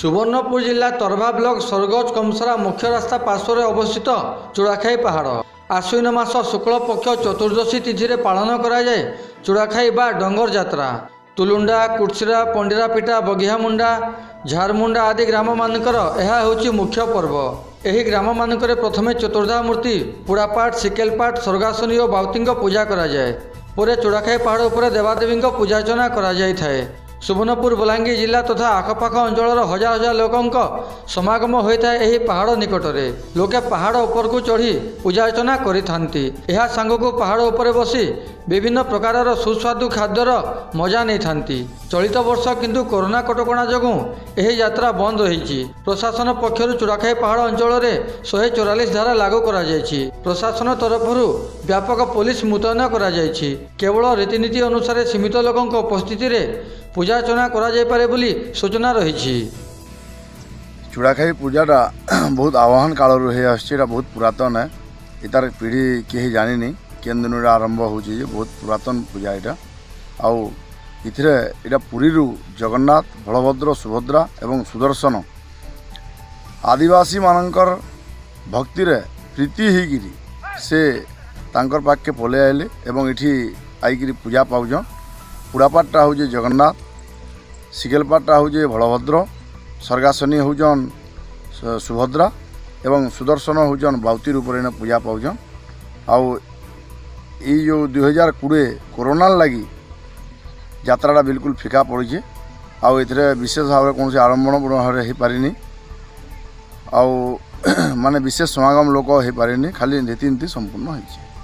सुवर्णपुर जिला तरभा ब्लॉक सरगज कमसरा मुख्य रास्ता पार्श्व अवस्थित चूड़ाखाई पहाड़ आश्विन मास शुक्ल पक्ष चतुर्दशी तिथि रे पालन कराए चूड़ाखाई बा डंगर यात्रा। तुलुंडा कुर्सिरा पंडिरापिटा बगिहामुंडा झारमुंडा आदि ग्राम मानकर यह होची मुख्य पर्व। एही ग्राम मानकर प्रथमे चतुर्धा मूर्ति पुड़ापाठ सिकेलपाठ स्वर्गासनी और बाउती पूजा कराए। पुरे चूड़ाखाई पहाड़ उपर देवादेवी पूजार्चना कराए। सुवर्णपुर बलांगीर जिला तथा आखपाख अंचल हजार हजार लोकों समागम होता है। यही पहाड़ निकटरे लोके पहाड़ उपर को चढ़ी पूजार्चना करिथांती। यह सांगको पहाड़ उपर बसी विभिन्न प्रकार सुस्वादु खाद्यर मजा नहीं थांती। चलित वर्ष किंतु कोरोना कटकणा जोगु यह यात्रा बंद रही। प्रशासन पक्षर चूड़ाखाई पहाड़ अंचल में 144 धारा लागू करा जायछि। प्रशासन तरफ व्यापक पुलिस मुतयन करा जायछि। केवल रीतिनीति अनुसार सीमित लोकों उपस्थिति रे पूजार्चना करा जाय पारे बोली सूचना रही। चूड़ाखाई पूजाटा बहुत आह्वान काल रही आसछी। बहुत पुरातन है। इतार पीढ़ी कहीं जानी केन दिन आरंभ हो बहुत पुरातन पूजा यहाँ। आउ इथे पुरी जगन्नाथ बलभद्र सुभद्रा एवं सुदर्शन आदिवासी मानकर भक्ति रे प्रीति होगी से तांकर पाखे पले आए एवं इठी आईकरी पूजा पाउछन। पुड़ापाठटा हूँ जगन्नाथ सिकेलपाठटा हूँ बलभद्र स्वर्गासनी हूँ सुभद्रा एवं सुदर्शन हूँ बाउती रूप में पूजा पाउछन। आउ जो 2020 कोरोना लगी यात्राटा बिल्कुल फिका पड़ी। आउ ए विशेष भाव कौन से आरंभण हो पारिनी। आउ माने विशेष समागम लोक हो पारिनी। खाली रीतिनीति संपूर्ण होइछि।